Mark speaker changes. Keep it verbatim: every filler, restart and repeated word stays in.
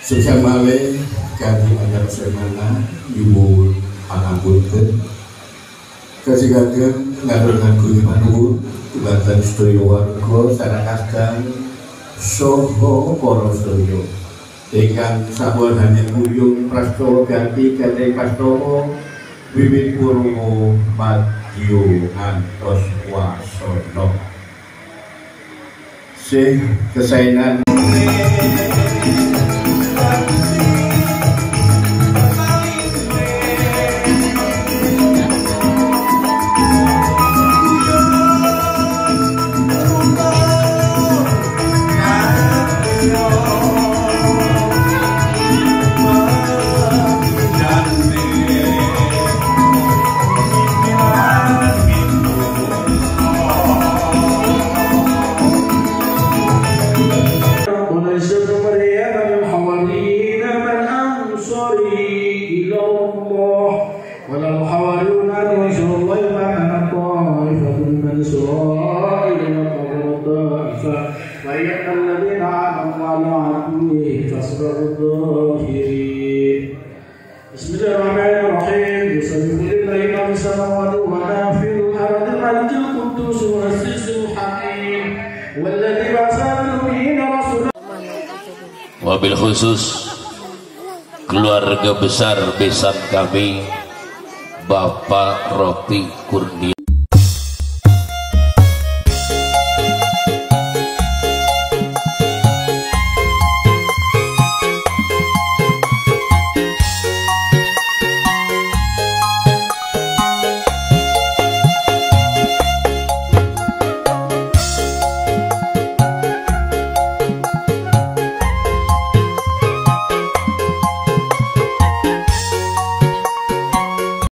Speaker 1: Sukses malih kami agar semana ibu pangapunten kasigaken ngadongan kuwi manuwun dumateng sedaya warga sarakasdan saha para sedaya ingkang sampun hanya kuyung prastawa ganti kaliyan prastawa wiwit purwa madya ngantos wasana sing kesaenan
Speaker 2: Bismillahirrahmanirrahim. Bismillahirrahmanirrahim. Wa fil ardi al-majid qudus wa as-sisul hakim walladzi ba'atha bihi rasulan.
Speaker 3: Wabil khusus keluarga besar besan kami Bapak Rofi Kurnia